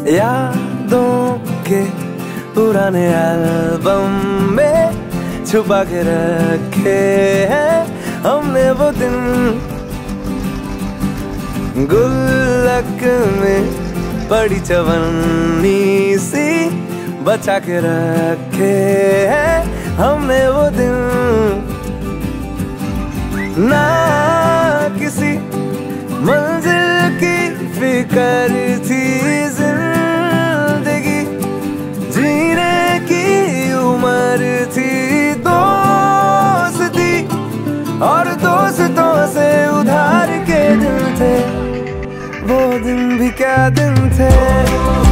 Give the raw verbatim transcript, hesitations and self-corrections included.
यादों के पुराने एल्बम में छुपा के रखे हैं हमने वो दिन, गुल्लक में बड़ी चवन्नी सी बचा के रखे हैं हमने वो दिन। ना किसी मंजिल की फिक्र थी, जिंदगी जीने की उम्र थी, दोस्ती और दोस्तों से उधार के दिन थे, वो दिन भी क्या दिन थे।